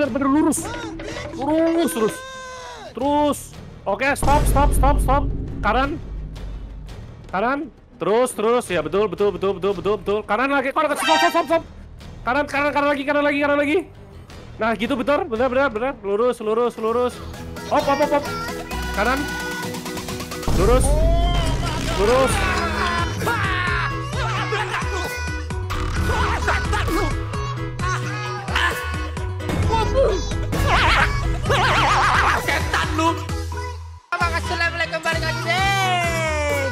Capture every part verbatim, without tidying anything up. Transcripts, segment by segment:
bener-bener lurus. Lurus terus. Terus. Oke, stop, stop, stop, stop. Kanan. Kanan. Terus, terus. Ya betul, betul, betul, betul, betul, betul. Kanan lagi. Kanan, stop, stop, stop, stop. Kanan, kanan, kanan lagi, kanan lagi, kanan lagi. Nah, gitu betul. Benar, benar, benar. Lurus, lurus, lurus. Op, op, op, op. Kanan. Lurus. Lurus. Setan lu. Assalamualaikum balik lagi deh.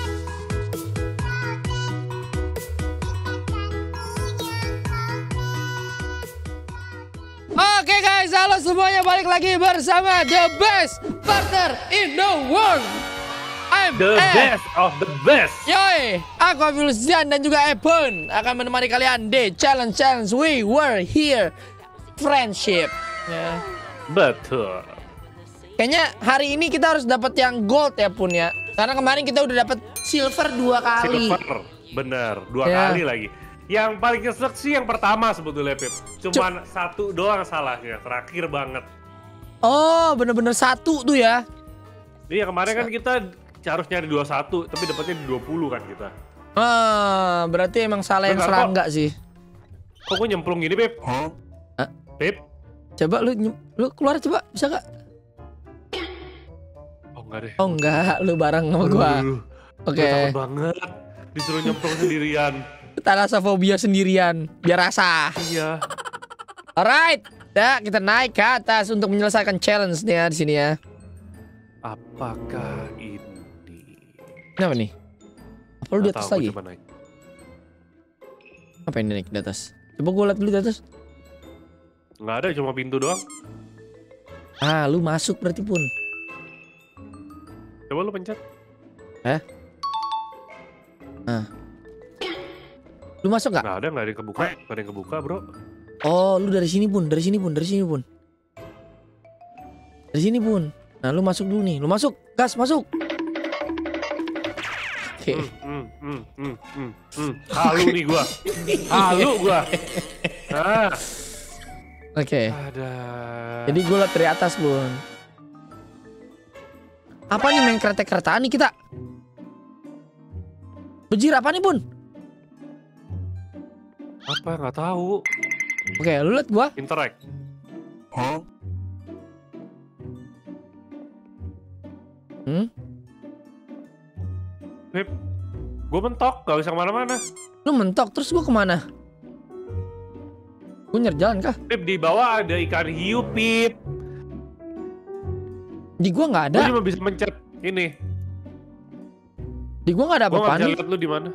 Oke guys, halo semuanya, balik lagi bersama the best partner in the world. I'm The Ed. best of the best. Yoi, aku Avilusian dan juga Ebon akan menemani kalian di challenge-challenge We Were Here Friendship. Ya. Betul. Kayaknya hari ini kita harus dapat yang gold ya Pun ya. Karena kemarin kita udah dapat silver dua kali. Silver, bener, dua Ya. kali lagi. Yang paling kesek sih yang pertama sebetulnya, Pip. Cuman Cuk. satu doang salahnya, terakhir banget. Oh, bener-bener satu tuh ya. Iya, kemarin kan kita harus nyari dua puluh satu, tapi dapatnya di dua puluh kan kita. Ah, berarti emang salah yang Bentar, serangga sih. Kok gue nyemplung gini, Pip? Hah? Pip? Coba lu nyem- lu keluar coba, bisa gak? Oh enggak deh. Oh enggak, lu bareng sama gua. Aduh, Oke. gue takut banget. Disuruh nyemplung sendirian. Talasofobia sendirian, biar rasa. Iya. Alright, dah kita naik ke atas untuk menyelesaikan challenge nih ya di sini ya. Apakah ini? Kenapa nih? Apa lu di Nggak atas tahu, lagi? coba naik. Apa ini naik di atas? Coba gua liat dulu di atas. Nggak ada, cuma pintu doang. Ah, lu masuk berarti Pun. Coba lu pencet. Eh? Ah. Lu masuk gak? Nggak ada, nggak ada yang kebuka. Nggak ada yang kebuka, bro. Oh, lu dari sini Pun, dari sini Pun, dari sini Pun. Dari sini Pun. Nah, lu masuk dulu nih. Lu masuk. Gas, masuk. Oke. Hmm, hmm, hmm, hmm, hmm, hmm. Halu nih gua. Halu gua. Ah. Oke. Ada. Jadi gue liat dari atas Bun. Apa nih main kereta-keretaan nih kita? Bejir apa nih Bun? Apa? Nggak tahu. Oke, lu liat gua. Interact. Hmm? Pip, gue mentok, gak bisa kemana-mana. Lu mentok, terus gua kemana? Gue nyari jalan kah? Pip, di bawah ada ikan hiu, Pip. Di gua nggak ada. Gue cuma bisa mencet ini. Di gua nggak ada Gue apa-apa nggak bisa nih. lihat lu di mana.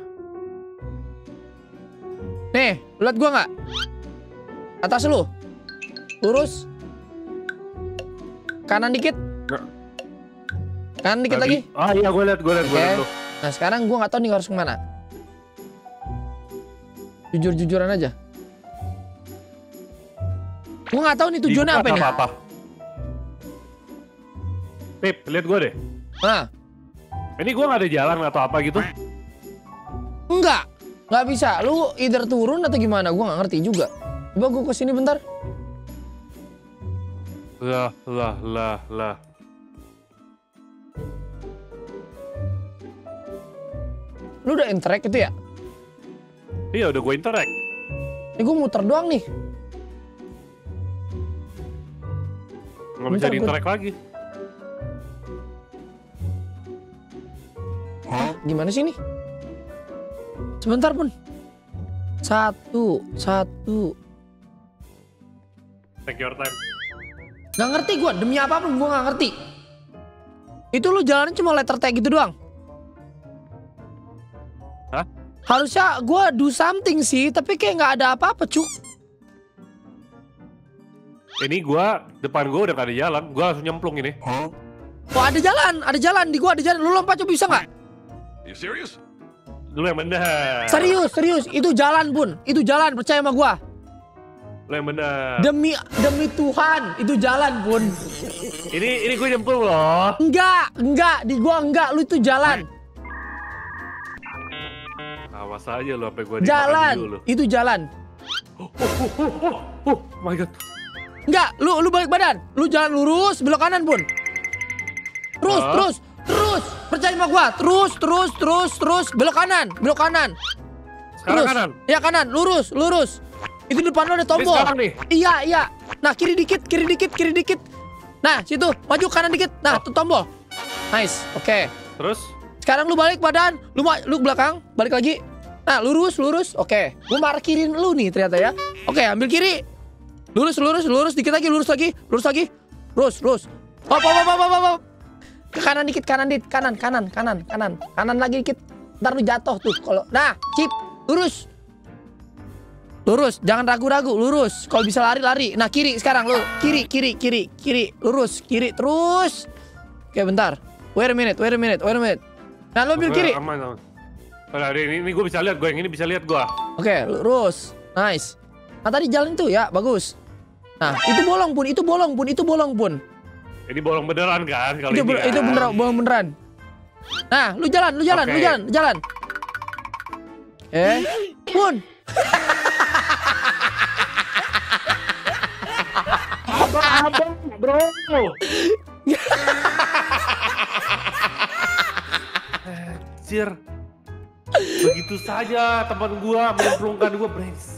Nih, lu liat gua nggak? Atas lu. Lurus. Kanan dikit. Nggak. Kanan dikit Nggak lagi. bi- Ah iya, gue liat, gue liat, gue Oke. liat lu. Nah sekarang gua nggak tahu nih harus kemana. Jujur-jujuran aja. Gua nggak tahu nih tujuannya apa Dibuka nih. apa-apa. Pip, lihat gue deh. Nah, Ini gue nggak ada jalan atau apa gitu. enggak. Nggak bisa. Lu either turun atau gimana? Gua nggak ngerti juga. Coba gua kesini bentar. Lah, lah, lah, lah. Lu udah interact itu ya? Iya, udah gue interact. Ini gua muter doang nih. Nggak bisa Bentar, di gua- interact lagi. Hah? Gimana sih ini? Sebentar Pun. Satu, satu. Take your time. Nggak ngerti gua, demi apapun gua nggak ngerti. Itu lu jalannya cuma letter T gitu doang. Hah? Harusnya gua do something sih, tapi kayak nggak ada apa-apa cuk. Ini gue, depan gue udah gak ada jalan. Gue langsung nyemplung ini. Oh ada jalan, ada jalan di gua ada jalan. Lu lompat coba bisa nggak? You serious? Lu yang benar. Serius, serius. Itu jalan Pun, itu jalan percaya sama gua. Lu yang benar. Demi demi Tuhan, itu jalan Pun. Ini ini gue nyemplung loh. Enggak, enggak di gua enggak. Lu itu jalan, Awas aja lu sampai gue jalan. dulu. Itu jalan. Oh, oh, oh, oh, oh, oh my god. Enggak, lu lu balik badan. Lu jalan lurus, belok kanan pun. Terus, Huh? terus, terus. Percaya sama gua. Terus, terus, terus, terus. Belok kanan, belok kanan. Sekarang Terus. kanan. Ya kanan, lurus, lurus. Itu depan lo ada tombol. Ini sekarang nih. Iya, iya. Nah, kiri dikit, kiri dikit, kiri dikit. Nah, situ, maju kanan dikit. Nah, Oh. tuh tombol. Nice. Oke. Terus? Sekarang lu balik badan. Lu ma- lu belakang, balik lagi. Nah, lurus, lurus. Oke. Gua markirin lu nih ternyata ya. Oke, ambil kiri. Lurus, lurus, lurus dikit lagi, lurus lagi, lurus lagi. Lurus, lurus. Hop, hop, hop, hop, hop, hop. Ke kanan dikit, kanan dikit, kanan, kanan, kanan, kanan. Kanan lagi dikit. Ntar lu jatuh tuh kalau. Nah, cip, lurus. Lurus, jangan ragu-ragu, lurus. Kalau bisa lari, lari. Nah, kiri sekarang lu. Kiri, kiri, kiri, kiri. Lurus, kiri terus. Oke, bentar. Wait a minute, wait a minute, wait a minute. Nah, lu ambil Oke, kiri. Aman, aman. Nah, ini, ini gue bisa lihat, gue yang ini bisa lihat gue. Oke, lurus. Nice. Nah, tadi jalan itu ya, bagus. Nah, itu bolong pun, itu bolong pun, itu bolong pun. Ini bolong beneran kan kalau Itu, ini be- kan? itu bener, bolong beneran. Nah, lu jalan, lu jalan, lu Oke. jalan, jalan. Eh, pun. Abang, bro. Anjir. Begitu saja teman gua menyemplungkan gua brengsek.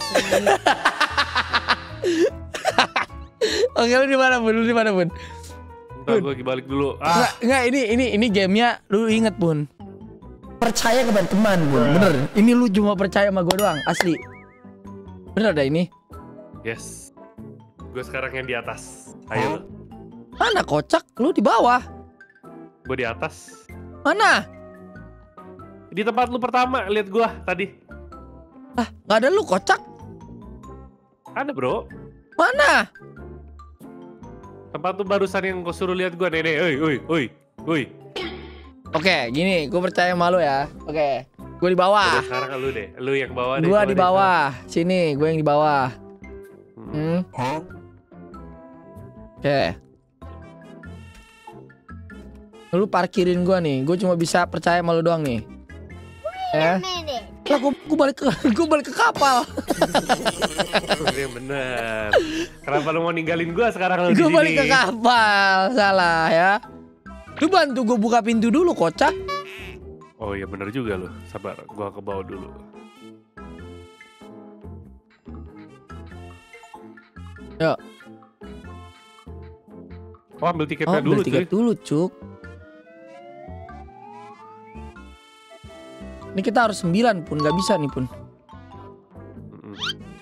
Oke, lu di mana, Bun? Lu di mana, Bun? Bentar gua lagi balik dulu. Enggak, Ah, enggak, ini ini ini gamenya lu inget, Bun. Percaya kepada teman, Bun. Bener. Ini lu cuma percaya sama gua doang, asli. Bener dah ini. yes. Gua sekarang yang di atas. Ayo lu. Mana kocak? Lu di bawah. Gua di atas. Mana? Di tempat lu pertama lihat gua tadi. Ah, nggak ada lu kocak. Ada, Bro. Mana? Tempat tuh barusan yang kau suruh lihat gua, Nenek. Oi, oi, oi. Oi. Oke, gini, gue percaya sama lu ya. Oke, gue di bawah. Udah sekarang lu deh. Lu yang bawah deh. Gue coba di deh, bawah. Sini, gue yang di bawah. Hmm. Hmm. Oke. Lu parkirin gue nih. Gue cuma bisa percaya sama lu doang nih. Ya. Lah, gue, gue balik ke gue balik ke kapal. Iya bener. Kenapa lu mau ninggalin gua sekarang lu di Gue sini? balik ke kapal. Salah ya. Lu bantu gue buka pintu dulu, kocak. Oh iya bener juga lu. Sabar, gua ke bawah dulu. Yuk. Oh ambil Oh, tiketnya beli dulu tiket cuy. dulu, Cuk. Ini kita harus sembilan pun, nggak bisa nih pun. Mm-mm.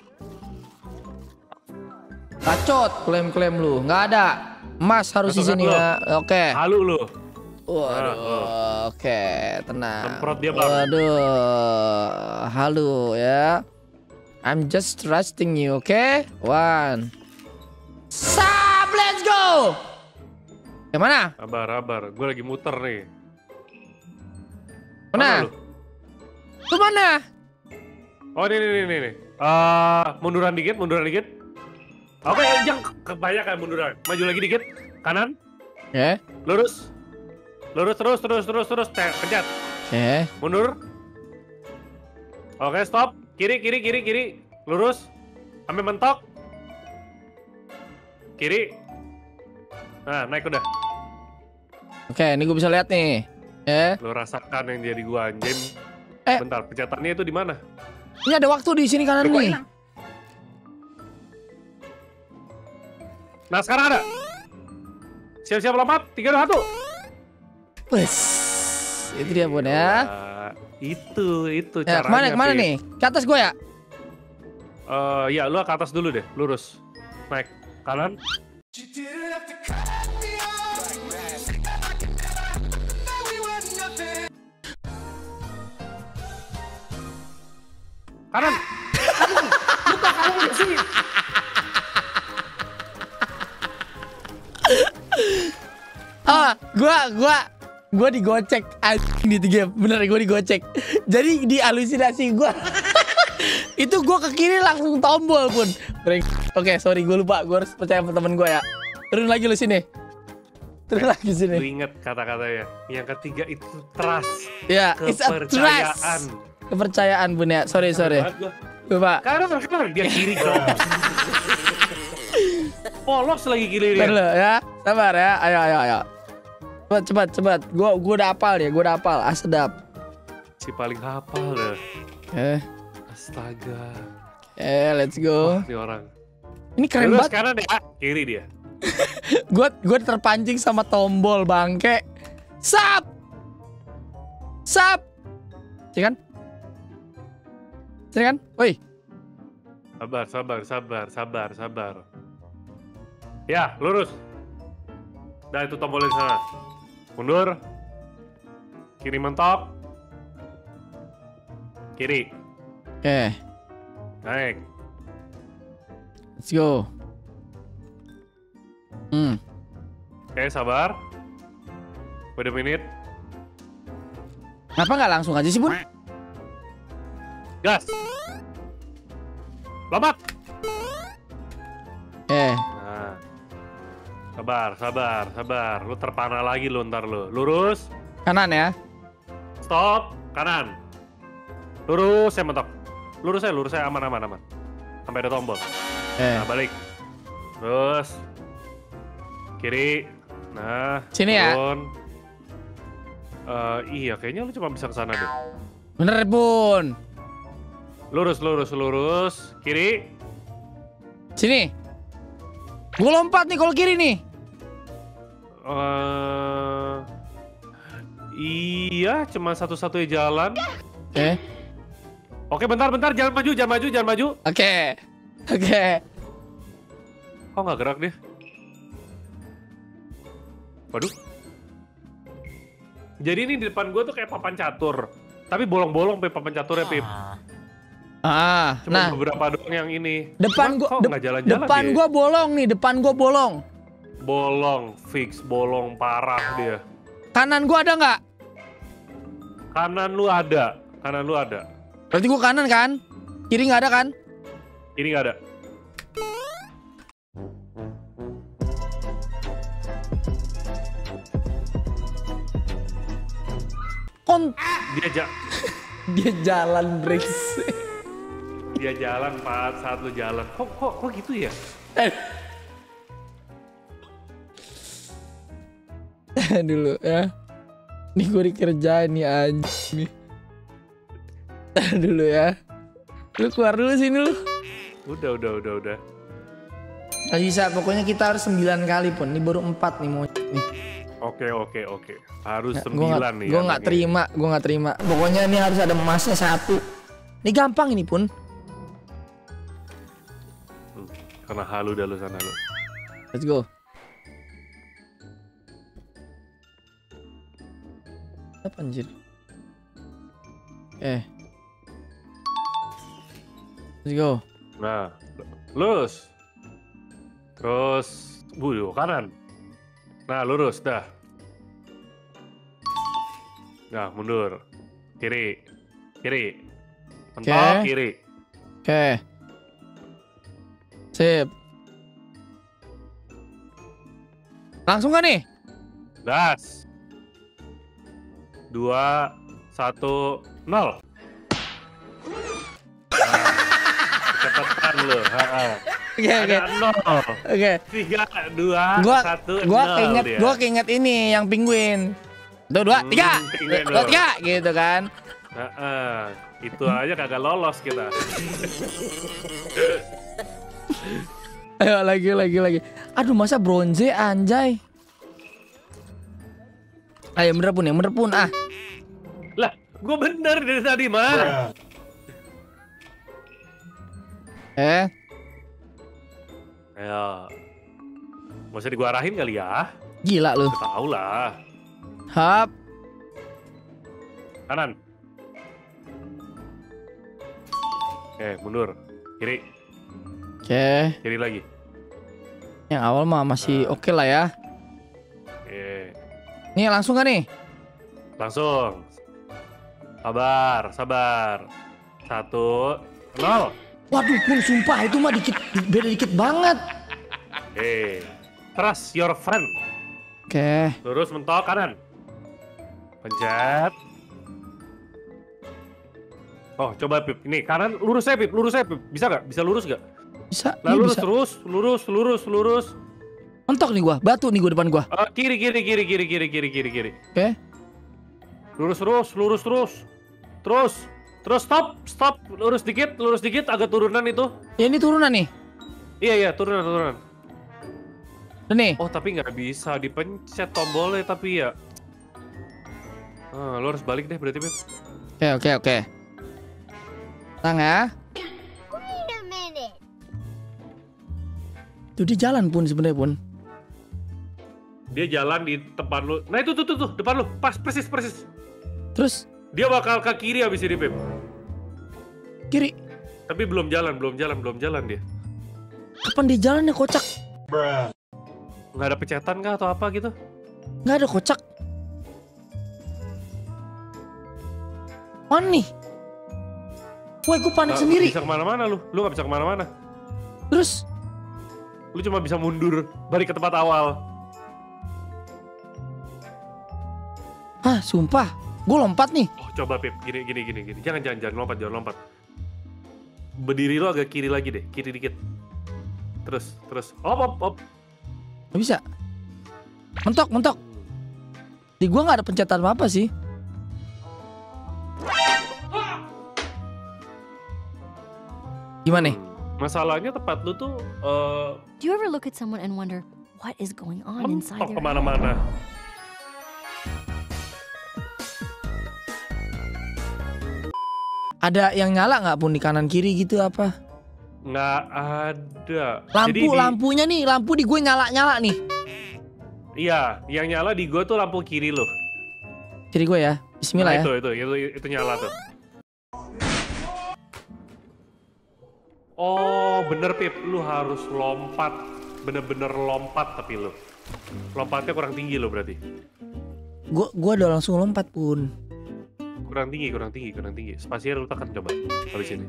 Bacot, klaim-klaim lu, nggak ada. Emas harus di Masuk sini kan lu? ya. Oke. Halu lu. Waduh, Ah, oke, tenang. Semprot dia, Bang. Waduh, halo ya. I'm just trusting you, oke? One. Sap, let's go. Yang mana? Sabar, sabar. Gua lagi muter nih. Mana? lu? Lu mana? Oh ini nih nih nih. Eh, munduran dikit, munduran dikit. Oke, jangan kebanyakan munduran. Maju lagi dikit. Kanan, Ya. lurus. Lurus terus terus terus terus. Te- Pencet. Eh. Mundur. Oke, stop. Kiri, kiri, kiri, kiri. Lurus. Sampai mentok. Kiri. Nah, naik udah. Oke, ini gue bisa lihat nih. Ya. Lu rasakan yang jadi gua anjing. Eh. Bentar, pencetannya itu di mana? Ini ada waktu di sini kanan Loh, kok nih. hilang? Nah, sekarang ada. Siap-siap lompat. Tiga, dua, satu. Wes. Itu dia, Bun ya. Wah, itu, itu Ya, caranya. kemana, kemana Pip. nih? Ke atas gue ya? Eh, ya, lu ke atas dulu deh, lurus. Naik kanan. Kanan. Aduh, lu tak kanan nggak sih? Ah, gua gua gua digocek anjing di game. Bener, gua digocek. Jadi di halusinasi gua. Itu gua ke kiri langsung tombol pun. Breng. Oke, sorry gua lupa. Gua harus percaya sama temen gua ya. Turun lagi lu sini. Turun lagi Lu sini. inget kata-katanya. Yang ketiga itu trust. Ya, it's a Kepercayaan. trust. Kepercayaan, Bun ya. Sorry, sorry. Banget gua. Lupa. Kanan, kanan. Dia kiri, bro. Polos lagi kiri Bentar dia. dulu ya. Sabar ya. Ayo ayo ayo. Cepat cepat cepat. Gua gua udah hafal ya, gua udah hafal. Ah sedap. Si paling hafal deh. Eh, Astaga. eh let's go. Wah, ini orang. Ini keren Terus banget. kanan ya, kiri dia. Gue gue terpancing sama tombol bangke. Sap. Sap. Sini kan? Sini kan? Woi. Sabar, sabar, sabar, sabar, sabar. Ya, lurus. Nah, itu tombolnya di sana. Mundur. Kiri mentok. Kiri. Oke, Naik. let's go. Hmm. Oke, sabar. Wait a minute. Kenapa nggak langsung aja sih, Bun? Gas. Lompat. Eh, Nah. Sabar, sabar, sabar. Lu terpana lagi lu ntar lu. Lurus. kanan ya. Stop. Kanan. Lurus, saya mentok. Lurus saya, lurus saya aman, aman, aman. Sampai ada tombol. Eh, Nah, balik. Terus. Kiri. Nah. Sini ya? turun. Eh, iya, kayaknya lu cuma bisa ke sana deh. bener, Bun. Lurus, lurus, lurus. Kiri. Sini. Gue lompat nih kalau kiri nih. Eh, iya, cuma satu-satunya jalan. Eh, Oke, bentar, bentar. Jangan maju, jangan maju, jangan maju. oke. Oke. Kok nggak gerak dia? Waduh. Jadi ini di depan gue tuh kayak papan catur. Tapi bolong-bolong pe papan caturnya, Pip. Ah, Cuma nah, beberapa doang yang ini. depan Cuman gua kok de- nggak jalan-jalan depan dia? gua bolong nih, depan gua bolong. Bolong, fix, bolong parah dia. Kanan gua ada nggak? Kanan lu ada, kanan lu ada. Berarti gua kanan kan? Kiri nggak ada kan? Ini nggak ada. Kon Dia ja dia jalan breaks. dia jalan Pak saat lu jalan. Kok kok kok gitu ya? Dulu ya. Nih gue dikerjain nih anjing nih. Dulu ya. Lu keluar dulu sini lu. Udah, udah, udah, udah. Gak bisa, pokoknya kita harus sembilan kali pun. Ini baru empat nih mau nih. Oke, oke, oke. Harus Gue sembilan nih. gue nggak anaknya. terima, gue nggak terima. Pokoknya ini harus ada emasnya satu. Ini gampang ini pun. Hmm, Karena halu dah lu sana lu. Let's go. Apa anjir? Eh. Let's go. Nah, lurus. Terus, buduh, kanan. Nah, lurus, dah. Nah, mundur. Kiri. Kiri. Mentok, Oke. kiri. Oke. Sip. Langsung kan nih? Gas. Dua, satu, nol. Nah, kecepatan lu. Ha-ha. Oke oke. Ada nol. Oke. Tiga, dua, Gua satu, gua nol keinget dia. gua keinget ini yang penguin. Tuh dua, Hmm, tiga. penguin Dua, lu. tiga gitu kan. Ha-ha. Itu aja kagak lolos kita. Ayo lagi lagi lagi. Aduh masa bronze anjay. Ayo bener pun ya, bener pun ah. Lah, gua bener dari tadi mah. Eh, Ayo. Mau usah digua arahin kali ya? gila lu. Tahu lah. Hap. Kanan. Oke, mundur. Kiri. Oke. Kiri lagi. Yang awal mah masih Nah. oke lah ya. Oke. Nih langsung kan nih? Langsung. Sabar, sabar. Satu, nol. Waduh pun sumpah itu mah dikit beda dikit banget. Eh, trust your friend. Oke. Lurus mentok kanan. Pencet. Oh, coba Pip. Ini kanan lurus saya Pip, lurus saya Pip. Bisa nggak? Bisa lurus nggak? Bisa, Nah, iya lurus bisa. terus, lurus, lurus, lurus. Mentok nih gua, batu nih gua depan gua. Uh, kiri, kiri, kiri, kiri, kiri, kiri, kiri, kiri. Oke. Lurus terus, lurus terus. Terus, terus stop, stop. Lurus dikit, lurus dikit, agak turunan itu. Ya ini turunan nih. Iya, iya, turunan, turunan. Dan nih. Oh, tapi nggak bisa dipencet tombolnya, tapi ya. Ah, lu harus balik deh berarti, Beb. Oke, oke, oke. Tenang ya. Tuh dia jalan pun sebenarnya pun. Dia jalan di depan lu. Nah, itu tuh tuh tuh, depan lu. Pas persis persis. Terus Dia bakal ke kiri habis ini, Beb. kiri. Tapi belum jalan, belum jalan, belum jalan dia. Kapan dia jalan ya kocak? Nggak ada pencetan kah atau apa gitu? Nggak ada kocak. Mana nih? Woi, gue panik Nggak sendiri. bisa kemana-mana lu. Lu nggak bisa kemana-mana. Terus Lu cuma bisa mundur, balik ke tempat awal. ah, sumpah. Gue lompat nih. Oh, coba, Beb. Gini, gini, gini, gini. Jangan, jangan, jangan lompat, jangan lompat. Berdiri lu agak kiri lagi deh, kiri dikit. Terus, terus. Op, op, op. Nggak bisa. Mentok, mentok. Di gua nggak ada pencetan apa-apa sih. Gimana nih? Hmm. Masalahnya tempat lu tuh uh, Do you ever look at someone and wonder what is going on inside mentok their head? kemana-mana. Ada yang nyala nggak pun di kanan kiri gitu apa? Nggak ada. Lampu, Jadi di- lampunya nih, lampu di gue nyala-nyala nih. Iya, yang nyala di gua tuh lampu kiri lo. Kiri gue ya. Bismillah Nah, ya. itu, itu, itu, itu nyala tuh. Oh, bener Pip, lu harus lompat. Bener-bener lompat tapi lu. Lompatnya kurang tinggi lo berarti. Gue gua udah langsung lompat pun. Kurang tinggi, kurang tinggi, kurang tinggi. Spasinya lu tekan coba. Habis ini.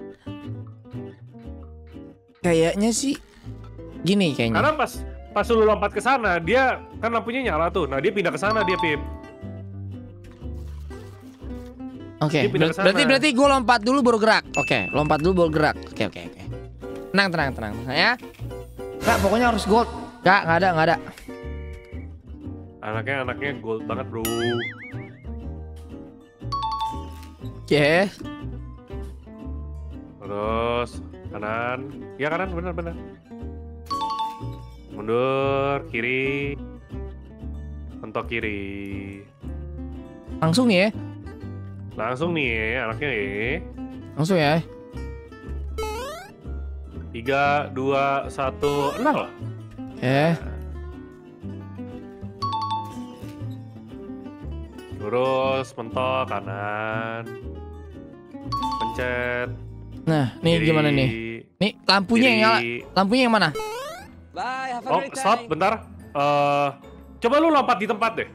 Kayaknya sih gini kayaknya. Karena pas pas lu lompat ke sana, dia kan lampunya nyala tuh. Nah, dia pindah ke sana dia, Pip. Oke, dia pindah ber- ke sana. berarti berarti gue lompat dulu baru gerak. Oke, lompat dulu baru gerak. Oke, oke, oke. Tenang, tenang, tenang, tenang ya. Nggak, pokoknya harus gold. Nggak, nggak ada, nggak ada. Anaknya anaknya gold banget, Bro. Oke. Terus kanan. Ya kanan, benar benar. Mundur kiri. Mentok kiri. Langsung nih ya. Langsung nih anaknya nih. Langsung ya. Tiga, dua, satu, nol. Oke. Lurus, mentok kanan. Pencet. Nah, nih kiri, gimana nih? Nih lampunya yang nyala. kiri. Lampunya yang mana? Bye, have a Oh, great stop, time. bentar. Eh, coba lu lompat di tempat deh.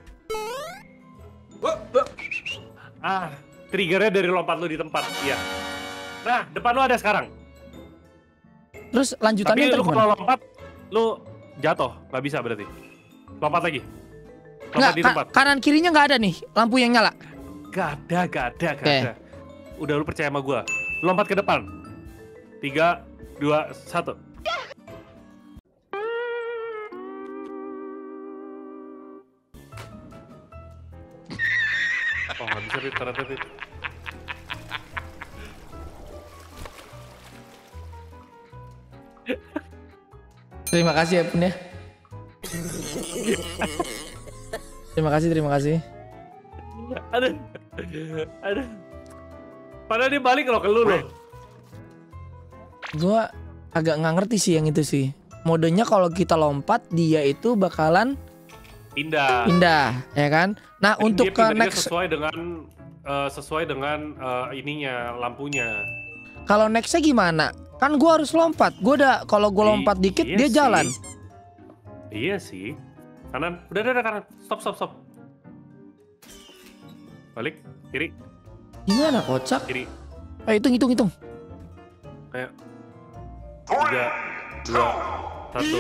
Ah, triggernya dari lompat lu di tempat, iya. Nah, depan lu ada sekarang. Terus Tapi lanjutannya lu ntar kalau gimana? lompat, lu jatuh, nggak bisa berarti. Lompat lagi. Lompat Nggak, di ka- tempat. kanan kirinya nggak ada nih lampu yang nyala. Gak ada, gak ada, gak Oke. ada. Udah lu percaya sama gua. Lompat ke depan. Tiga, dua, satu. Oh, nggak bisa, Pip. Ternyata, Pip. Terima kasih ya Pun ya. Terima kasih, terima kasih. Aduh. Aduh. Padahal dia balik loh ke lu loh. Gua agak nggak ngerti sih yang itu sih. Modenya kalau kita lompat dia itu bakalan Pindah. pindah, ya kan? Nah, Dia untuk ke pindahnya next, sesuai dengan eh, sesuai dengan eh, ininya lampunya. kalau nextnya gimana? Kan gua harus lompat. Gua udah kalau gua I- lompat dikit iya dia sih. jalan. Iya sih. Kanan. Udah, udah, udah, kanan. Stop, stop, stop. Balik. Kiri. Gimana kocak? Kiri. Eh, hitung, hitung, hitung. Kayak. Tiga. Dua. Satu.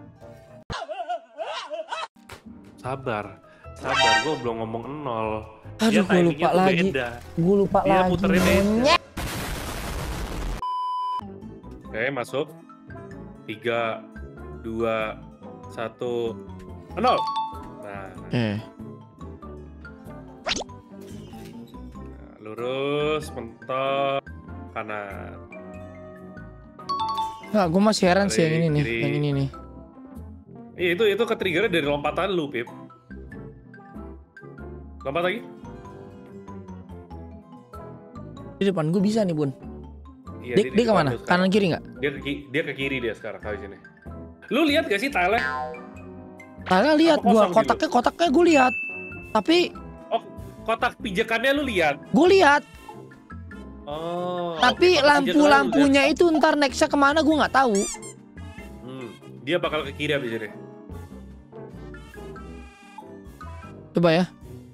Sabar. Sabar. Gue belum ngomong nol. Aduh, Dia gua lupa timingnya tuh lagi. beda. Gue lupa Dia lagi. muternya beda. Monyet. Oke, masuk. Tiga, dua, satu, nol. Nah, Eh. nah, lurus, mentok, kanan. Nah, gue masih heran sih yang ini nih, Kiri. yang ini nih. Iya, itu itu ke-trigger dari lompatan lu, Pip. Lompat lagi. Di depan gue bisa nih, Bun. Iya, Dia, di dia depan kemana? lu sekarang. Kanan kiri nggak? Dia ke, ki- dia ke kiri dia sekarang kali sini. Lu lihat gak sih tile? Kagak lihat Apa gue, kosong gitu? kotaknya kotaknya gue lihat. Tapi Oh, kotak pijakannya lu lihat. gue lihat. Oh. Tapi oke, kotak pijakan lu lampu-lampunya itu ntar nextnya kemana gue nggak tahu. lihat. Hmm, dia bakal ke kiri abis ini. Coba ya.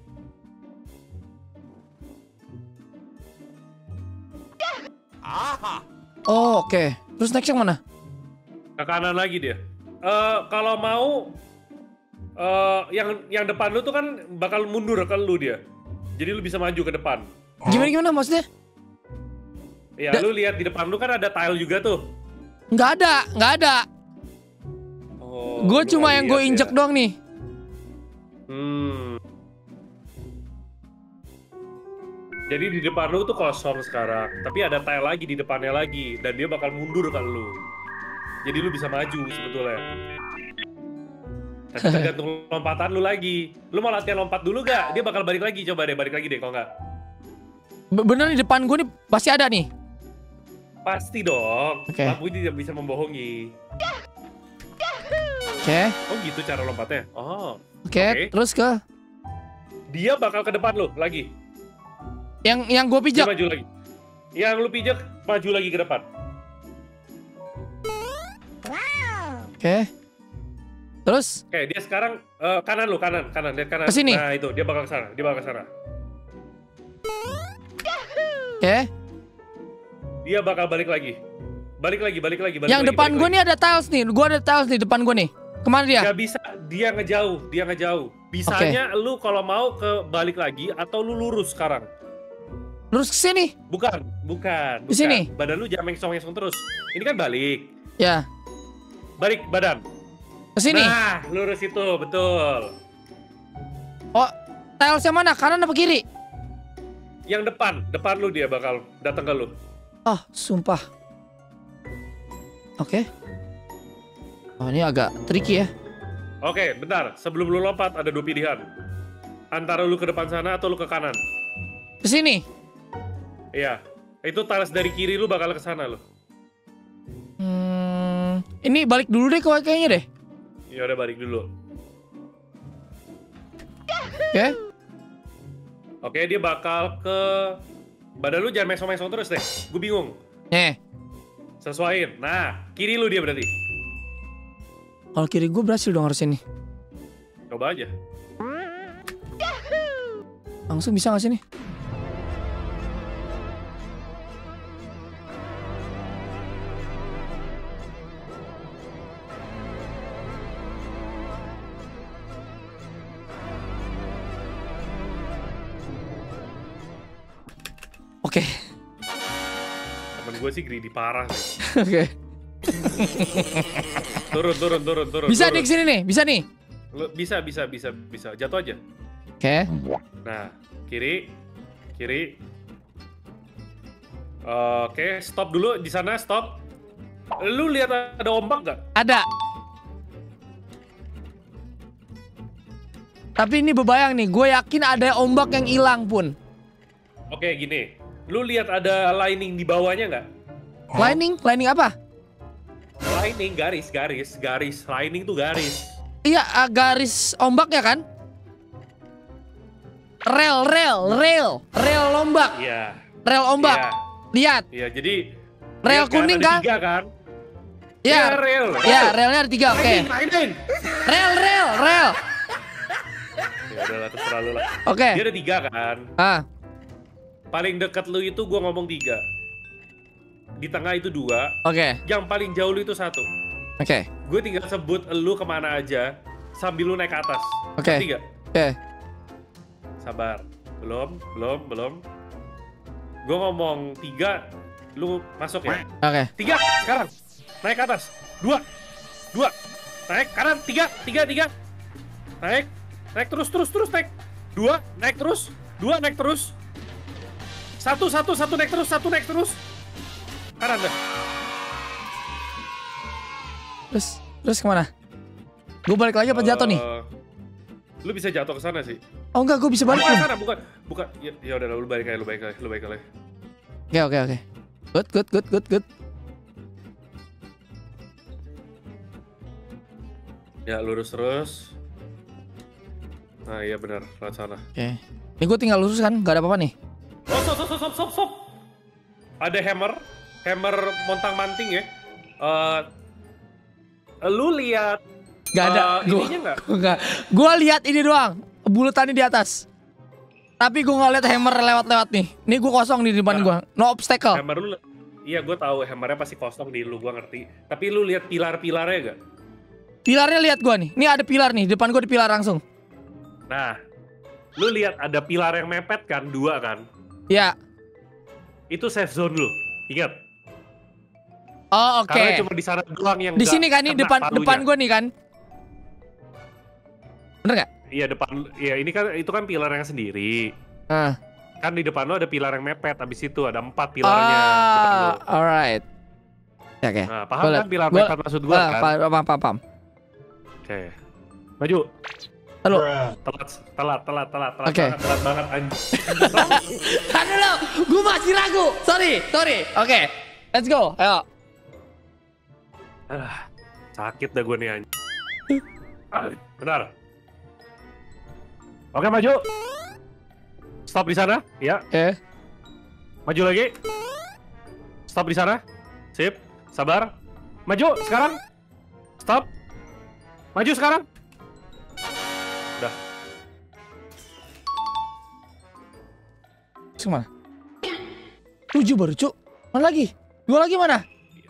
Oh oke. Terus next yang mana? Ke kanan lagi dia. Eh, kalau mau eh yang yang depan lu tuh kan bakal mundur ke lu dia. Jadi lu bisa maju ke depan. Gimana gimana maksudnya? Ya, Da- lu lihat di depan lu kan ada tile juga tuh. Nggak ada, nggak ada. Oh, Gue lu cuma nggak yang gue lihat injek ya. doang nih. Hmm. Jadi di depan lu tuh kosong sekarang, tapi ada tile lagi di depannya lagi, dan dia bakal mundur ke lu. Jadi lu bisa maju sebetulnya. Tapi tergantung lompatan lu lagi. Lu mau latihan lompat dulu gak? Dia bakal balik lagi, coba deh balik lagi deh kalau nggak. Be- Bener di depan gue nih pasti ada nih. Pasti dong. Oke. Lampu tidak bisa membohongi. Oke, Oh gitu cara lompatnya. Oh. oke. Oke. Terus ke Dia bakal ke depan lu lagi. yang yang gue Dia pijak. maju lagi. Yang lu pijak maju lagi ke depan. Oke. Terus Oke, dia sekarang eh, kanan lu, kanan, kanan, lihat kanan. Ke sini? Nah, itu dia bakal ke sana, dia bakal ke sana. oke. Dia bakal balik lagi. Balik lagi, balik lagi, balik Yang lagi. depan balik gue lagi. nih ada tiles nih. Gue ada tiles nih depan gue nih. Kemana dia? Gak bisa, dia ngejauh, dia ngejauh. Bisanya lu kalau mau ke balik lagi atau lu lurus sekarang. Lurus ke sini. Bukan, bukan. Di bukan. sini? Badan lu jangan mengsong-mengsong terus. Ini kan balik. Ya, Balik badan. ke sini. Nah, lurus itu, betul. Oh, tiles yang mana? Kanan apa kiri? Yang depan, depan lu dia bakal datang ke lu. Oh, sumpah. Oke. Oh, ini agak tricky ya. Oke, bentar. Sebelum lu lompat ada dua pilihan. Antara lu ke depan sana atau lu ke kanan. Ke sini. Iya. Itu tiles dari kiri lu bakal ke sana lu. Hmm, ini balik dulu deh kayaknya deh. Ya udah balik dulu. Oke. Oke, dia bakal ke badan lu jangan mesong-mesong terus deh. Gue bingung. Nih, Sesuaiin. Nah, kiri lu dia berarti. kalau kiri gue berhasil dong harusnya nih. Coba aja. Langsung bisa gak sih nih? Oke. Temen gue sih greedy parah sih. Oke. Turun, turun, turun, turun. Bisa turun. nih kesini nih, bisa nih. Lu- bisa, bisa, bisa, bisa. Jatuh aja. Oke. Nah, kiri, kiri. Oke, stop dulu di sana, stop. Lu lihat ada ombak nggak? Ada. Tapi ini bebayang nih, gue yakin ada ombak yang hilang pun. Oke, gini. Lu lihat ada lining di bawahnya nggak? Lining, lining apa? Lining, garis, garis, garis. Lining tuh garis. Iya, ah, garis ombak ya kan? Rel, rel, rel, rel ombak, Iya. rel ombak. Iya, Lihat, iya. Jadi Rel lihat kuning ada kan? Tiga kan? ya, Iya, rel. ya, relnya ada tiga. Oke, Lining, lining. rel, rel, rel. Ya udah lah, terserah lu lah. Oke. Dia ada tiga kan? Ah, Paling dekat lu itu gua ngomong tiga. Di tengah itu dua. oke, Yang paling jauh lu itu satu. oke, Gue tinggal sebut lu kemana aja sambil lu naik ke atas. Oke. Tiga. oke. Sabar. Belum, belum, belum. Gue ngomong tiga, lu masuk ya. Oke. Tiga, sekarang. Naik ke atas. dua, dua. Naik kanan, tiga, tiga, tiga. Naik, naik terus, terus, terus naik. Dua, naik terus, dua naik terus. Satu, satu, satu naik terus, satu naik terus. Kanan dah. Terus, terus kemana? Gue balik lagi apa jatuh nih? Uh, Lu bisa jatuh ke sana sih. Oh enggak, gue bisa balik. Bukan sana, bukan, bukan. Ya, ya udah, lu balik aja, lu balik aja, lu balik aja. Oke, oke, oke. Good, good, good, good, good. Ya, lurus terus. Nah, iya benar, lewat sana. Oke. Ini gue tinggal lurus kan, gak ada apa-apa nih. Oh, stop, stop, stop, stop, stop. Ada hammer, hammer montang-manting ya. Uh, lu lihat Gak ada. uh, Gua, ininya nggak? Enggak. Gue lihat ini doang, bulutannya di atas. Tapi gue nggak lihat hammer lewat-lewat nih. Ini gue kosong di depan Nah, gue. No obstacle. Hammer lu, iya gue tahu hammernya pasti kosong di lu, gue ngerti. Tapi lu lihat pilar-pilarnya gak? Pilarnya lihat gue nih. Ini ada pilar nih. Depan gue di pilar langsung. Nah, lu lihat ada pilar yang mepet kan, dua kan? Ya. Itu safe zone lu, ingat? Oh oke. Karena cuma di sana doang yang Di nggak sini kan nih kena depan palunya. depan gue nih kan. Bener nggak? Iya depan, iya ini kan itu kan pilar yang sendiri. Ah. Kan di depan lu ada pilar yang mepet, habis itu ada empat pilarnya. depan lu. Ah, alright. Ya, oke. Nah, paham Gua kan liat. pilar Gua- mepet maksud gua Ah, kan? paham, paham, paham, paham. Oke. Maju. Halo. Telat, telat, telat, telat, telat Oke. banget, telat banget anjing. Tahan dulu, gue masih ragu. Sorry, sorry. Oke, let's go. Ayo. Ah, sakit dah gue nih anjing. Ah, benar. Oke, maju. Stop di sana, ya. Oke. Maju lagi. Stop di sana. Sip, sabar. Maju sekarang. Stop. Maju sekarang. Udah. Terus kemana? Tujuh baru, Cuk. Mana lagi? Dua lagi mana?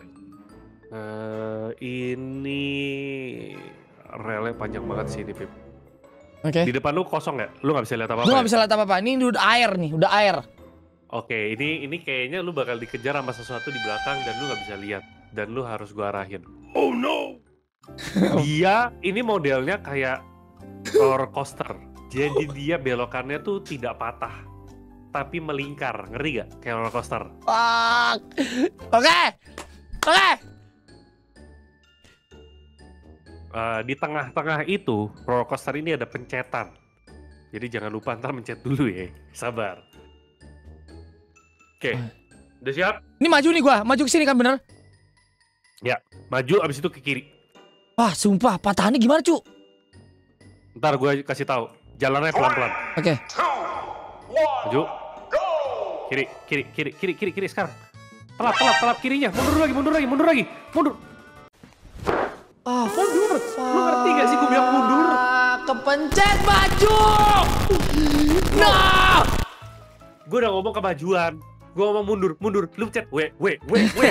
Eh, ini relnya panjang banget sih ini, Pip. Oke. Di depan lu kosong nggak? Lu nggak bisa lihat apa-apa. Gue ya? gak bisa lihat apa-apa. Ini udah air nih, udah air. Oke, ini ini kayaknya lu bakal dikejar sama sesuatu di belakang dan lu nggak bisa lihat dan lu harus gua arahin. Oh no. Dia ini modelnya kayak roller coaster. Jadi dia belokannya tuh tidak patah, tapi melingkar. Ngeri gak? Kayak roller coaster. Fuck. Oke. Oke. Uh, di tengah-tengah itu roller coaster ini ada pencetan. Jadi jangan lupa ntar mencet dulu ya. Sabar. Oke, udah siap? Ini maju nih gua, maju ke sini kan bener? Ya, maju abis itu ke kiri. Wah, sumpah, patahannya gimana, Cuk? Ntar gue kasih tahu. Jalannya pelan-pelan. Oke. Maju. Kiri, kiri, kiri, kiri, kiri, kiri sekarang. Telat, telat, telat kirinya. Mundur lagi, mundur lagi, mundur lagi. Mundur. Ah, Mundur. Lu ngerti gak sih gue bilang mundur? kepencet maju. No. Gue udah ngomong kemajuan. Gue ngomong mundur, mundur. Lu pencet. We, we, we, we.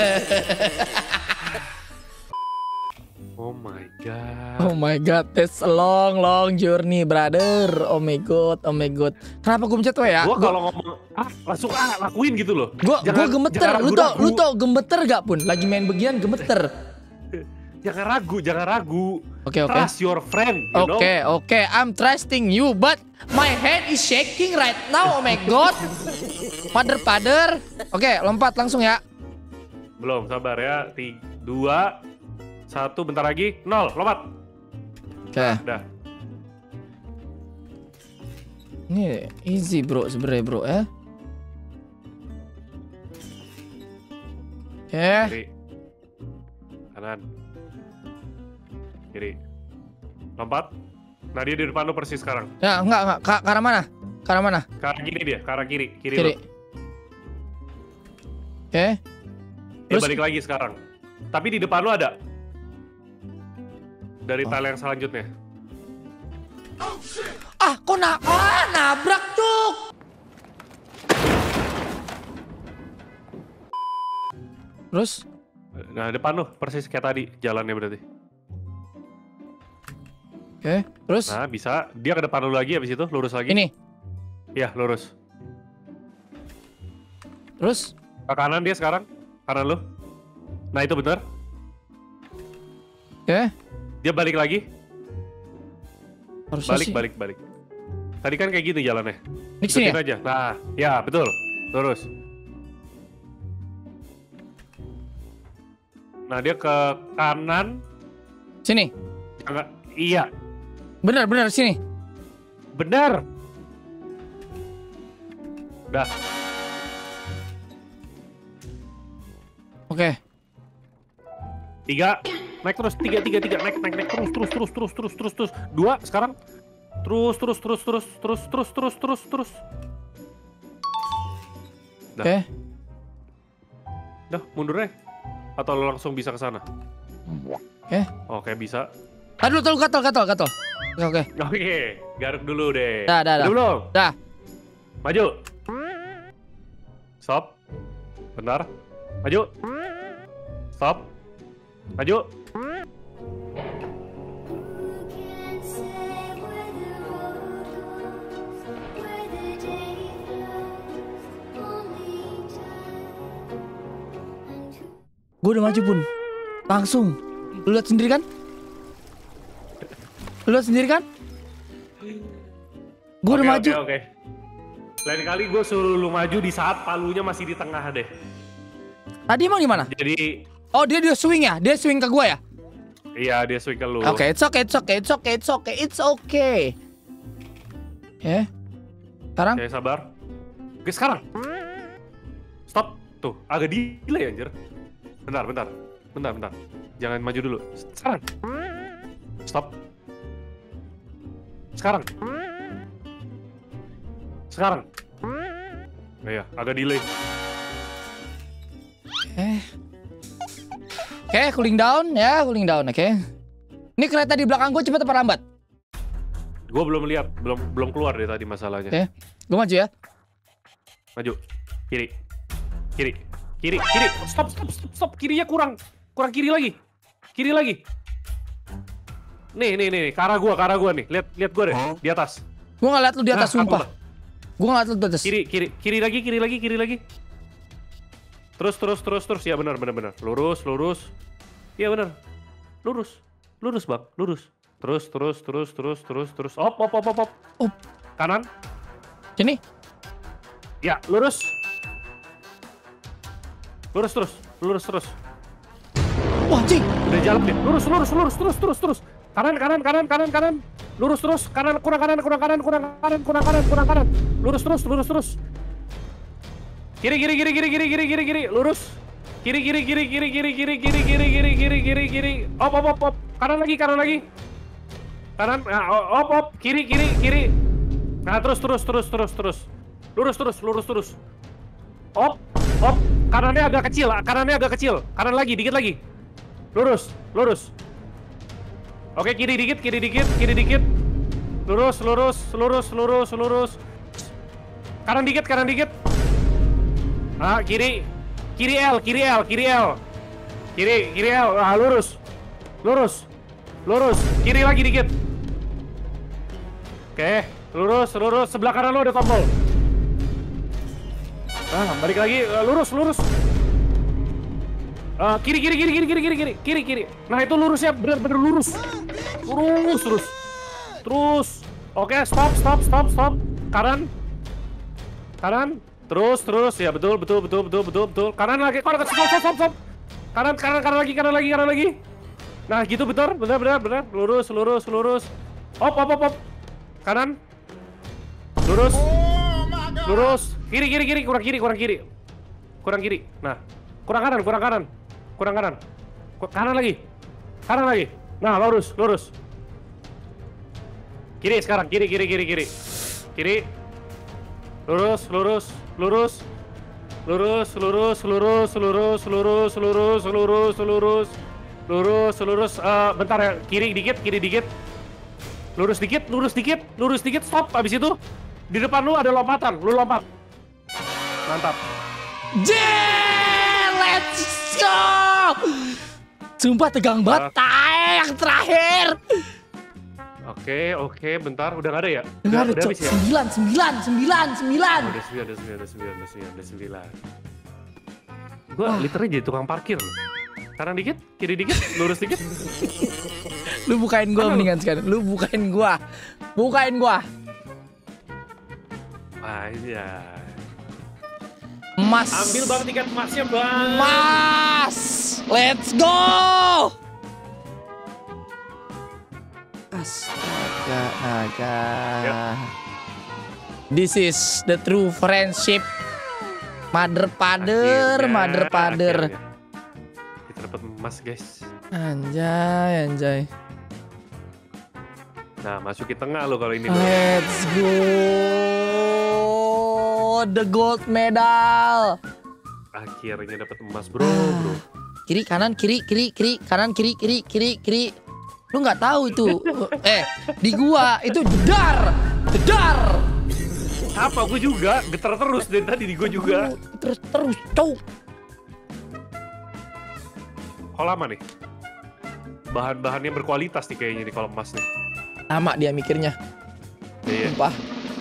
Oh my god. Oh my god, it's a long long journey, brother. Oh my god, oh my god. Kenapa gue mencet W ya? Gue kalau ngomong ah, langsung ah, lakuin gitu loh. Gue gue gemeter. Lu tau, lu tau gemeter gak pun? Lagi main beginian gemeter. Jangan ragu, jangan ragu. Oke oke. Trust your friend, you know? Oke oke, I'm trusting you, but my hand is shaking right now. Oh my god. Pader pader. Oke, lompat langsung ya. Belum, sabar ya. Tiga, dua, satu, bentar lagi. Nol, lompat. Oke. Udah. Ini easy bro sebenernya bro ya. Oke. Kiri. Kanan. Kiri. Lompat. Nah dia di depan lu persis sekarang. Ya enggak enggak. Ke, ke arah mana? Ke arah mana? Ke arah kiri dia, ke arah kiri. Kiri, Kiri. lu. Oke. Dia Terus- balik lagi sekarang. Tapi di depan lu ada. Dari tali yang selanjutnya. Ah, kok na ah, nabrak cuk. Terus? Nah depan lu persis kayak tadi jalannya berarti. Oke, terus? Nah bisa. Dia ke depan lu lagi habis itu lurus lagi. Ini. Iya lurus. Terus? Ke kanan dia sekarang. Kanan lu. Nah itu bener. Oke. Dia balik lagi. Harusnya Balik, sih. balik, balik. Tadi kan kayak gini jalannya. Ini sini Ikutin ya? aja. Nah, ya betul. Lurus. Nah, dia ke kanan. Sini. Enggak, iya. Bener, bener sini. Benar. Dah. Oke. Tiga. Naik terus. Tiga, tiga, tiga. Naik, naik, naik. Terus, terus, terus, terus, terus, terus, terus. Dua sekarang. Terus, terus, terus, terus, terus, terus, terus, terus, terus. Dah. Oke. Dah, mundur deh. Atau lo langsung bisa ke sana? Oke. Oke, bisa. Aduh, tuh gatal, gatal, gatal. Oke, oke. Oke, garuk dulu deh. Dah, dah, dah. Udah belum? Dah. Maju. Stop. Bentar. Maju. Stop. Maju. Gue udah maju pun. Langsung. Lu lihat sendiri kan? Lu lihat sendiri kan? Gue udah Oke, maju. Oke, oke. Lain kali gue suruh lu maju di saat palunya masih di tengah deh. Tadi emang di mana? Jadi, Oh, dia dia swing ya? Dia swing ke gue ya? iya dia swing ke lu. Oke, it's okay, it's okay, it's okay, it's okay, it's okay. Ya. Sekarang? Oke, sabar. Oke, sekarang. Stop. Tuh, agak delay anjir. Bentar, bentar. Bentar, bentar. Jangan maju dulu. Sekarang. Stop. Sekarang. Sekarang. Nah, ya, agak delay. Eh. Oke, cooling down ya, cooling down, oke. Ini kereta di belakang gue cepet apa lambat? Gue belum lihat, belum belum keluar deh tadi masalahnya. Oke, gue maju ya. Maju. Kiri. Kiri. Kiri, kiri. Stop, stop, stop, stop. Kirinya kurang. Kurang kiri lagi. Kiri lagi. Nih, nih, nih, ke arah gua, ke arah gua nih. Lihat, lihat gua deh, di atas. Gue ngeliat lu di atas, Nah, sumpah. aku- Gue ngeliat lu di atas. Kiri, kiri, kiri lagi, kiri lagi, kiri lagi. Terus, terus, terus, terus. Ya benar, benar, benar. Lurus, lurus. Iya benar. Lurus. Lurus, Bang. Lurus. Terus, terus, terus, terus, terus, terus. Op, op, op, op, op. Op. Kanan. Sini. Ya, lurus. Lurus terus, lurus terus. Wah, cing. Udah jalan deh. Lurus, lurus, lurus, terus, terus, terus. Kanan, kanan, kanan, kanan, kanan. Lurus terus, kanan, kurang kanan, kurang kanan, kurang kanan, kurang kanan, kurang kanan. Lurus terus, lurus terus. Kiri, kiri, kiri, kiri, kiri, kiri, kiri, kiri. Lurus. Kiri, kiri, kiri, kiri, kiri, kiri, kiri, kiri, kiri, kiri, kiri, kiri. Op, op, op, op. Kanan lagi, kanan lagi. Kanan, op, op, kiri, kiri, kiri. Nah, terus, terus, terus, terus, terus. Lurus terus, lurus terus. Op, op. Kanannya agak kecil, kanannya agak kecil. Kanan lagi, dikit lagi. Lurus, lurus. Oke, kiri dikit, kiri dikit, kiri dikit. Lurus, lurus, lurus, lurus, lurus. Kanan dikit, kanan dikit. Ah, kiri. Kiri L, kiri L, kiri L. Kiri, kiri L. Ah, lurus. Lurus. Lurus. Kiri lagi dikit. Oke, lurus, lurus. Sebelah kanan lo ada tombol. Ah, balik lagi. Uh, lurus, lurus. Uh, kiri, kiri, kiri, kiri, kiri, kiri, kiri, kiri, kiri. Nah, itu lurusnya benar-benar lurus. Lurus, terus. Terus. Oke, stop, stop, stop, stop. Kanan. Kanan. Terus, terus. Ya, betul, betul, betul, betul, betul, betul. Kanan lagi. Kanan, stop, stop, stop, stop. Kanan, kanan, kanan lagi, kanan lagi, kanan lagi. Nah, gitu betul. Benar, benar, benar. Lurus, lurus, lurus. Op, op, op, op. Kanan. Lurus. Lurus. Kiri, kiri, kiri. Kurang kiri, kurang kiri. Kurang kiri. Nah. Kurang kanan, kurang kanan. Kurang kanan. Ku- Kanan lagi. Kanan lagi. Nah, lurus, lurus. Kiri sekarang. Kiri, kiri, kiri, kiri. Kiri. Lurus, lurus, lurus. Lurus, lurus, lurus, lurus, lurus, lurus, lurus, lurus. Lurus, lurus. Eh, bentar ya. Kiri dikit, kiri dikit. Lurus dikit, lurus dikit, lurus dikit. Stop. Habis itu di depan lu ada lompatan. Lu lompat. Mantap. Yeah, let's go. Sumpah tegang banget. Tai yang terakhir. Oke, oke, bentar. Udah nggak ada ya? Enggak ada, udah Cok. habis ya? Sembilan, sembilan, sembilan, sembilan. Udah sembilan, udah sembilan, udah sembilan, udah sembilan, udah sembilan. Gua literally jadi tukang parkir loh. Kanan dikit, kiri dikit, lurus dikit. Lu bukain gua mendingan sekarang. Lu bukain gua. Bukain gua. Aja. Emas. Ambil bang tiket emasnya bang. Emas. Let's go. Astaga, naga. Yuk. This is the true friendship. Mother father, Akhirnya, mother father. akhirnya. Kita dapat emas guys. Anjay, anjay. Nah masukin tengah lo kalau ini. Bro. Let's go. The gold medal. Akhirnya dapat emas bro, bro. Kiri kanan kiri kiri kiri kanan kiri kiri kiri kiri. Lu nggak tahu itu. Eh, di gua itu jedar. Jedar. Apa gue juga getar terus dari tadi di gue juga. Terus terus cowok. Kok lama nih? Bahan-bahannya berkualitas nih kayaknya nih kalau emas nih. Lama dia mikirnya. Iya. Sumpah.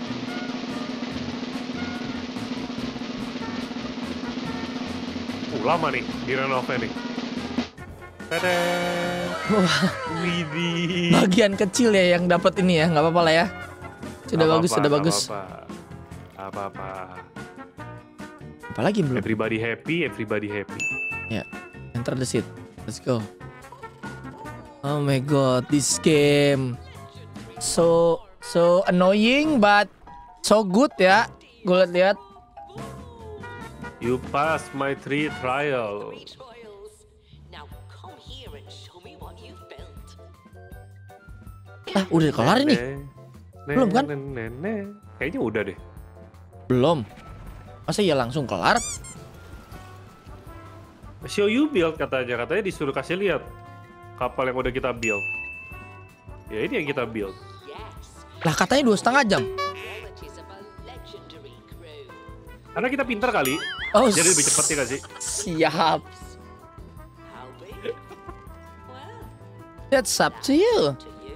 Uh, lama nih di renovnya nih. Tadang. Widih. Bagian kecil ya yang dapat ini ya, nggak apa-apa lah ya. Sudah Gak bagus, apa-apa, sudah gak bagus. Apa-apa. Apa-apa. Apalagi belum? Everybody happy, everybody happy. Ya, enter the seat. Let's go. Oh my god, this game so so annoying but so good ya. Gue lihat-lihat. You pass my three trial. Now come here and show me what you've built. Ah, udah kelar ini. Belum kan? Kayaknya udah deh. Belum. Masa ya langsung kelar? Show you build katanya, katanya disuruh kasih lihat kapal yang udah kita build. Ya ini yang kita build. Yes, Lah katanya dua setengah jam. qualities of a legendary crew. Karena kita pintar kali, Oh, jadi lebih cepet ya gak sih? Siap. How big? Well, That's up to you. to you.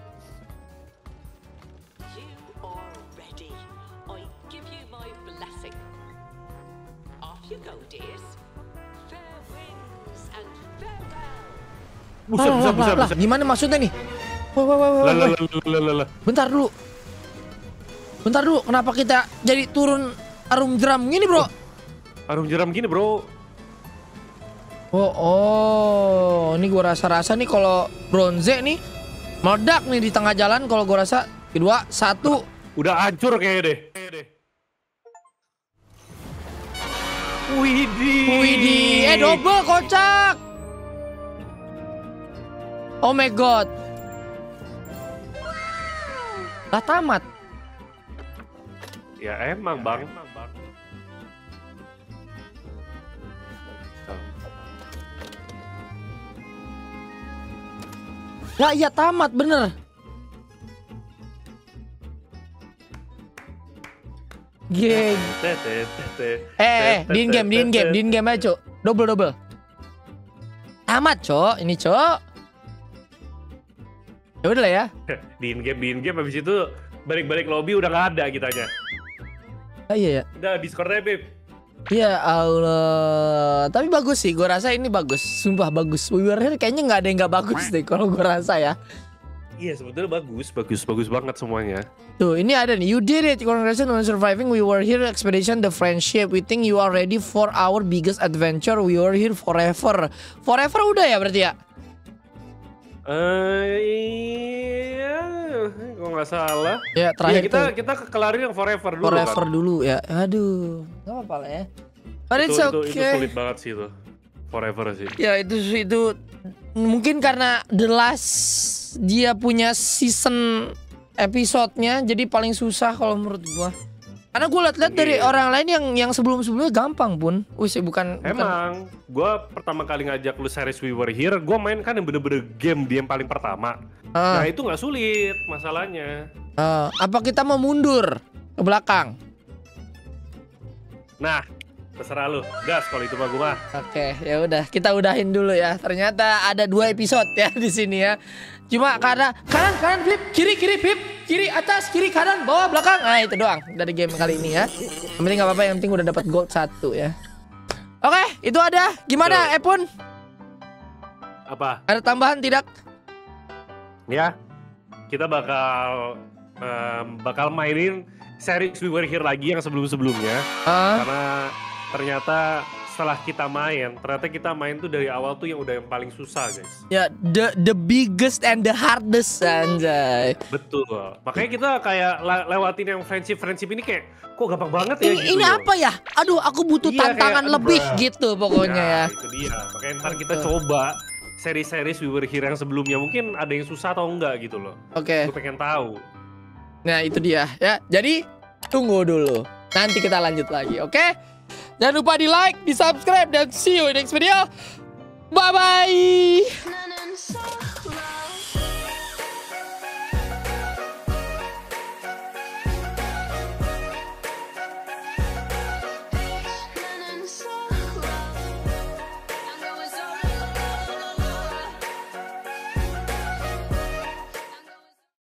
You are ready. I give you my blessing. Off you go, dears. Fair winds and farewell. Buset, Lah, buset, lah, buset, lah, lah. buset. Gimana maksudnya nih? Wah, wah, wah, wah, Lah, lah, wah. lah, lah, lah, lah. Bentar dulu. Bentar dulu. Kenapa kita jadi turun arum jeram gini, bro? Arum jeram gini bro. Oh, oh, ini gua rasa-rasa nih kalau bronze nih meledak nih di tengah jalan kalau gua rasa. Kedua, satu. Udah hancur kayaknya deh. Widih. Widih, eh double kocak. Oh my god. Lah tamat. Ya emang bang. Ya iya tamat bener. Geng. Eh, eh, diin game, diin game, diin game aja, Cok. Double double. Tamat, Cok. Ini, Cok. Ya udah lah ya. Diin game, diin game habis itu balik-balik lobby udah nggak ada kitanya. Ah, iya ya. Udah Discord-nya, Beb. Ya Allah. Tapi bagus sih, gue rasa ini bagus. Sumpah bagus. We Were Here kayaknya nggak ada yang nggak bagus deh kalau gue rasa ya. Iya sebetulnya bagus, bagus, bagus banget semuanya. Tuh, ini ada nih. You did it. Congratulations on surviving. We Were Here expedition, the friendship. We think you are ready for our biggest adventure. We Were Here forever. Forever udah ya berarti ya? Eh, iya, kalau nggak salah. Ya, terakhir Iya, kita tuh. kita kekelarin yang forever dulu Forever kan. dulu ya. Aduh, nggak apa-apa lah ya. But it's itu, itu, itu okay. sulit banget sih itu. Forever sih. Ya itu itu mungkin karena the last dia punya season episodenya jadi paling susah kalau menurut gua. Karena gua liat-liat dari Iya. orang lain yang yang sebelum-sebelumnya gampang pun. Wih, sih bukan bukan. Emang, gue pertama kali ngajak lu series We Were Here, gue main kan yang bener-bener game dia yang paling pertama. Ah, Nah itu nggak sulit masalahnya. ah. Apa kita mau mundur ke belakang? Nah, terserah lu. Gas kalau itu mah gue mah. Oke, ya udah kita udahin dulu ya. Ternyata ada dua episode ya di sini ya. Cuma karena kanan kanan flip, kiri kiri flip, kiri atas, kiri kanan, bawah belakang. Nah, itu doang dari game kali ini ya. Yang penting nggak apa-apa, yang penting udah dapat gold satu ya. Oke, itu ada. Gimana, Epun? Apa? Ada tambahan tidak? Ya, kita bakal em, bakal mainin series We Were Here lagi yang sebelum-sebelumnya. Ah, Karena ternyata setelah kita main, ternyata kita main tuh dari awal tuh yang udah yang paling susah guys. ya the the biggest and the hardest anjay. Betul. Makanya kita kayak le- lewatin yang friendship-friendship ini kayak kok gampang banget ya Ini gitu ini loh. apa ya? Aduh, aku butuh Iya, tantangan kayak, lebih bruh. gitu pokoknya ya. Nah, itu dia. Makanya ntar kita Betul. coba seri-series We Were Here yang sebelumnya. Mungkin ada yang susah atau enggak gitu loh. Oke. Gue pengen tahu. Nah, itu dia ya. Jadi tunggu dulu. Nanti kita lanjut lagi, oke? Jangan lupa di like, di subscribe, dan see you in next video. Bye bye.